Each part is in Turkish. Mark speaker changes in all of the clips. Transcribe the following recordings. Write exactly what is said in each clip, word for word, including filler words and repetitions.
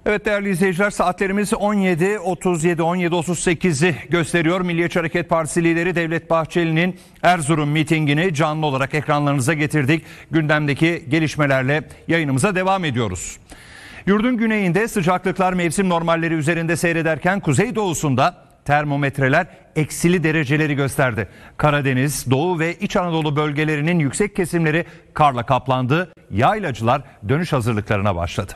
Speaker 1: Evet değerli izleyiciler, saatlerimiz on yedi otuz yedi on yedi otuz sekizi gösteriyor. Milliyetçi Hareket Partisi lideri Devlet Bahçeli'nin Erzurum mitingini canlı olarak ekranlarınıza getirdik. Gündemdeki gelişmelerle yayınımıza devam ediyoruz. Yurdun güneyinde sıcaklıklar mevsim normalleri üzerinde seyrederken kuzeydoğusunda termometreler eksili dereceleri gösterdi. Karadeniz, Doğu ve İç Anadolu bölgelerinin yüksek kesimleri karla kaplandı. Yaylacılar dönüş hazırlıklarına başladı.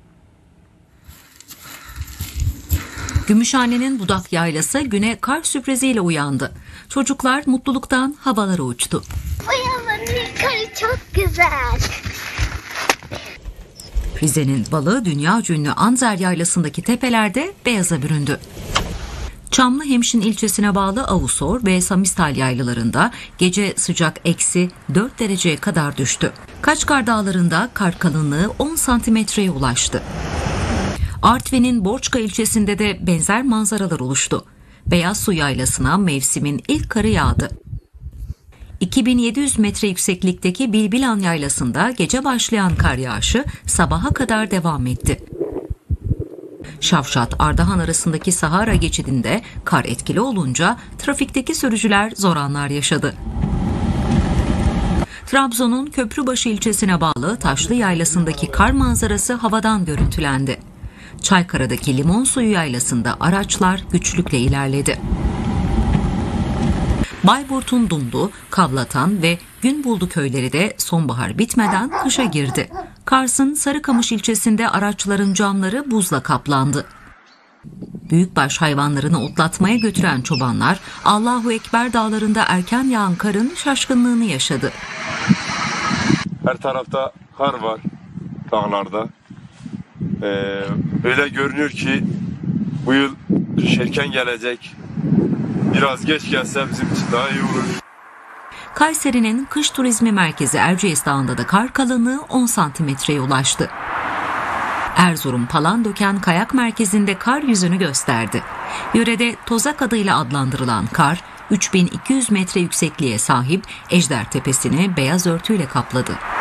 Speaker 2: Gümüşhane'nin Budak Yaylası güne kar sürpriziyle uyandı. Çocuklar mutluluktan havalara uçtu.
Speaker 3: Bu yalanın karı çok güzel.
Speaker 2: Rize'nin Balı dünya ünlü Anzer Yaylası'ndaki tepelerde beyaza büründü. Çamlıhemşin ilçesine bağlı Avusor ve Samistal yaylalarında gece sıcak eksi dört dereceye kadar düştü. Kaçkar Dağları'nda kar kalınlığı on santimetreye ulaştı. Artvin'in Borçka ilçesinde de benzer manzaralar oluştu. Beyaz Su Yaylası'na mevsimin ilk karı yağdı. iki bin yedi yüz metre yükseklikteki Bilbilan Yaylası'nda gece başlayan kar yağışı sabaha kadar devam etti. Şavşat-Ardahan arasındaki Sahara geçidinde kar etkili olunca trafikteki sürücüler zor anlar yaşadı. Trabzon'un Köprübaşı ilçesine bağlı Taşlı Yaylası'ndaki kar manzarası havadan görüntülendi. Çaykara'daki Limon Suyu Yaylası'nda araçlar güçlükle ilerledi. Bayburt'un Dumlu, Kavlatan ve Günbuldu köyleri de sonbahar bitmeden kışa girdi. Kars'ın Sarıkamış ilçesinde araçların camları buzla kaplandı. Büyükbaş hayvanlarını otlatmaya götüren çobanlar Allahu Ekber dağlarında erken yağan karın şaşkınlığını yaşadı.
Speaker 4: Her tarafta kar var dağlarda. Ee, öyle görünüyor ki bu yıl kış erken gelecek. Biraz geç gelse bizim için daha iyi olur.
Speaker 2: Kayseri'nin kış turizmi merkezi Erciyes Dağı'nda da kar kalınlığı on santimetreye ulaştı. Erzurum Palandöken Kayak Merkezi'nde kar yüzünü gösterdi. Yörede Tozak adıyla adlandırılan kar, üç bin iki yüz metre yüksekliğe sahip Ejder Tepesi'ni beyaz örtüyle kapladı.